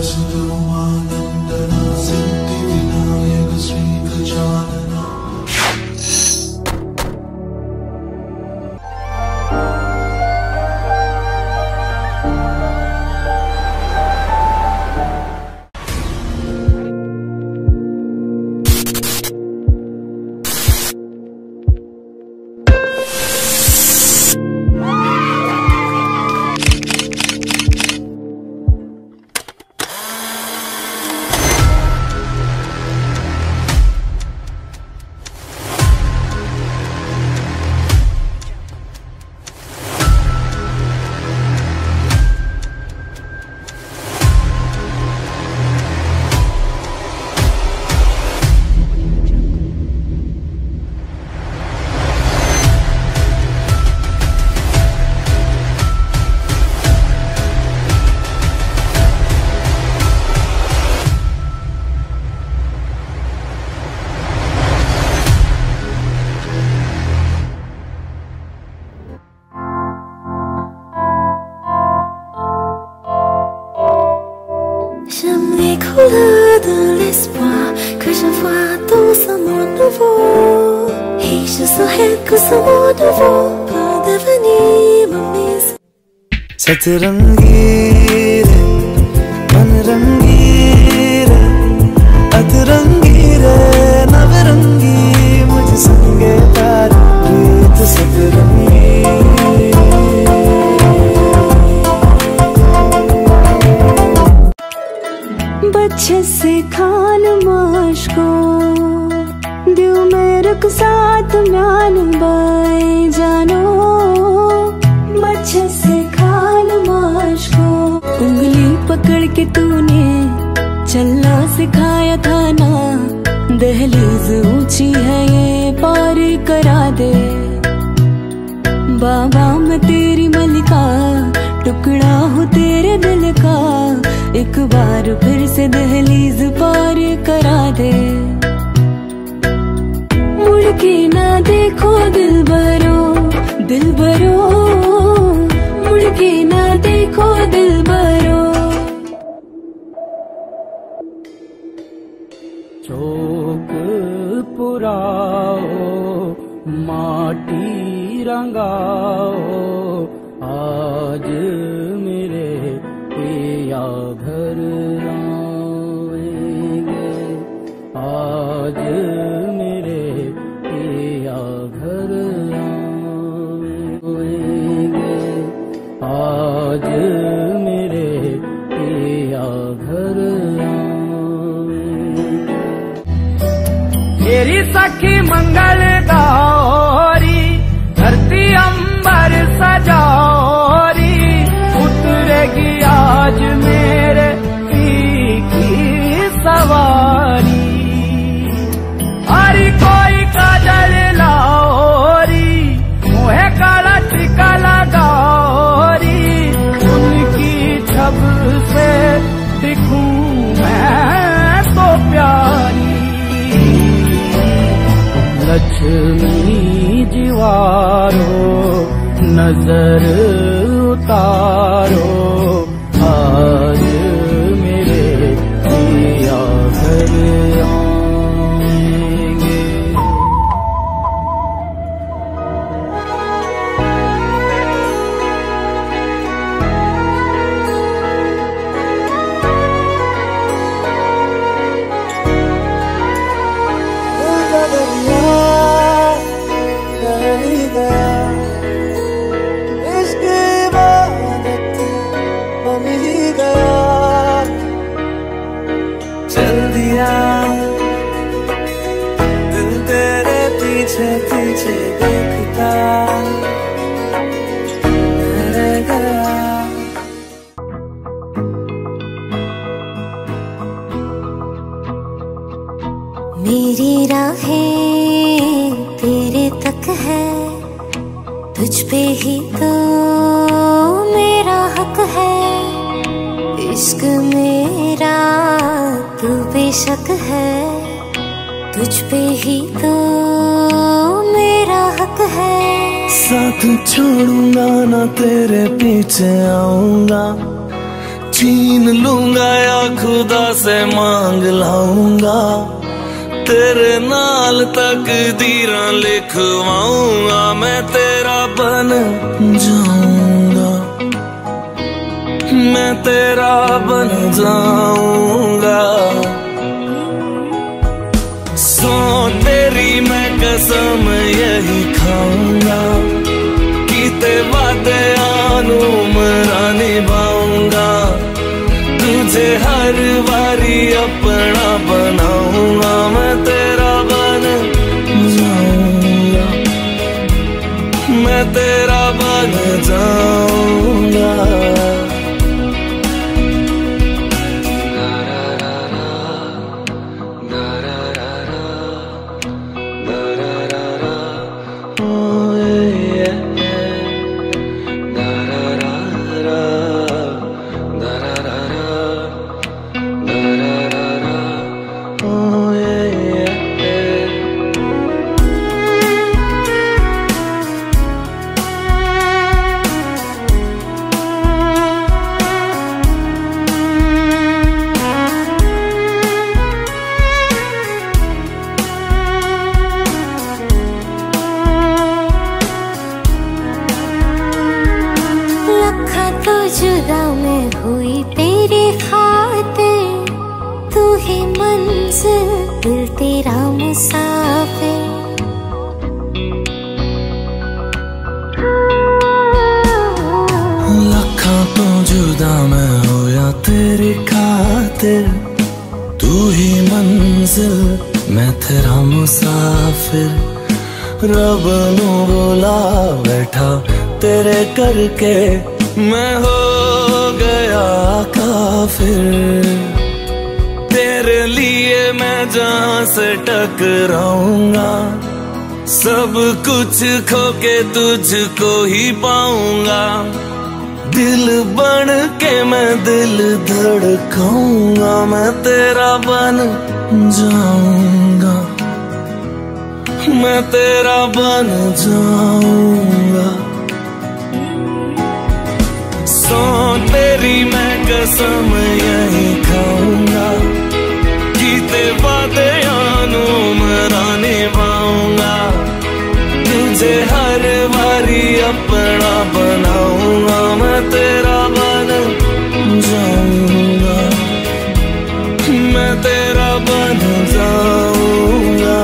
वसुदेवानन्दना Siddhivinayak श्रीगजानना। De l'espoir que je vois dans ce monde nouveau, et je souhaite que ce monde nouveau peut devenir ma maison. सतरंगी रे मन रंगी रे अतरंगी रे नवरंगी मुझ संगे तारी प्रीत सतरंगी। बच्चे से खान माश को दिल में रुक साथ म्यान बाई जानो। बच्चे से खान माश को उंगली पकड़ के तूने चलना सिखाया था ना। दहलीज ऊंची है ये पार करा दे। बाबा मैं तेरी मलिका टुकड़ा हूँ तेरे दिल का। एक बार फिर से दहलीज पार करा दे। मुड़ के ना देखो दिल भरो मुड़ के ना देखो दिल भरो। चौक पुराओ माटी रंगाओ आज मेरे पिया घर आएंगे। आज मेरे पिया घर आएंगे। आज मेरे पिया घर आएंगे। तेरी सखी मंगल गौरी धरती अंबर सजाओरी। उतरेगी आज मेरे पी की सवारी। हरी कोई काजल लाओरी मुहे काला टीका लगाओरी। उनकी छब से दिखूं मैं तो प्यारी। लक्ष्मी जीवारो नजर उतारो आज मेरे पिया घर आएंगे। चल दिया दिल तेरे पीछे पीछे देखता रह गया। मेरी राहें तेरे तक है। तुझ पे ही तो मेरा हक है। इश्क मेरा तू बेशक है। तुझ पे ही तो मेरा हक है। साथ छोड़ूंगा ना तेरे पीछे आऊंगा। छीन लूंगा या खुदा से मांग लाऊंगा, तेरे नाल तकदीरां लिखवाऊंगा, मैं तेरा बन जाऊंगा, मैं तेरा बन जाऊंगा। सो तेरी मैं कसम यही खाऊंगा, कीते वादे आनू मरा निभाऊंगा, तुझे हर बारी अपना बनाऊंगा, मैं तेरा बन जाऊंगा, मैं तेरा बन जाऊंगा। जुदा मैं हुई तेरी खातिर, तू ही मंजिल दिल तेरा मुसाफिर। लखा तो जुदा मैं होया तेरी खातिर, तू ही मंजिल मैं तेरा मुसाफिर। रब नू बोला बैठा तेरे करके, मैं हो गया काफिर। तेरे लिए मैं जहां से टकराऊंगा, सब कुछ खो के तुझको ही पाऊंगा। दिल बन के मैं दिल धड़काऊंगा, मैं तेरा बन जाऊंगा, मैं तेरा बन जाऊंगा। सो तेरी मैं कसम यही खाऊंगा, कीते वादे आनू मरा निभाऊंगा, तुझे हर बारी अपना बनाऊंगा, मैं तेरा बन जाऊंगा, मैं तेरा बन जाऊंगा।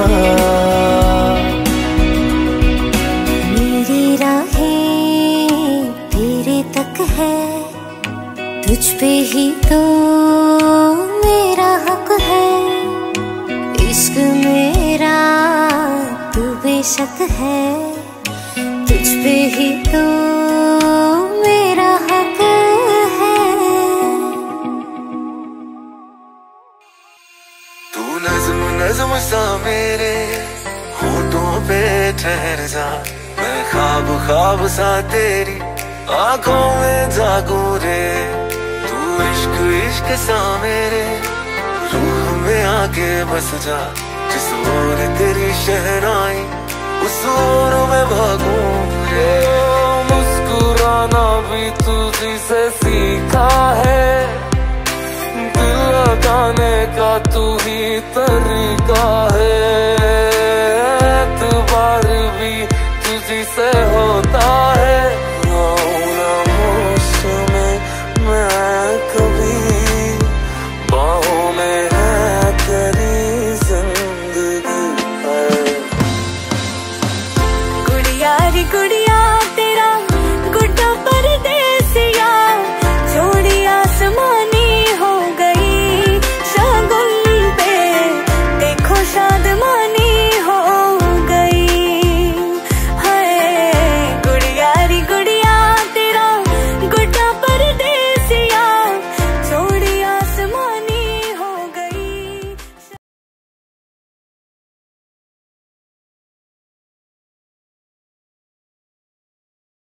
मेरी राहें तेरे तक है, तुझ पे ही तो मेरा हक है। इश्क मेरा तू बेशक है, तुझ पे ही तो मेरा हक है। तू नज़्म नज़्म सा मेरे होठों पे ठहर जा, मैं ख्वाब ख्वाब सा तेरी आंखों में जागूं रे। तू इश्क इश्क सा मेरे रूह में आके बस जा, जिस ओर तेरी शहनाई उस ओर में भागूं रे। मुस्कुराना भी तुझी से सीखा है, दिल लगाने का तू ही तरीका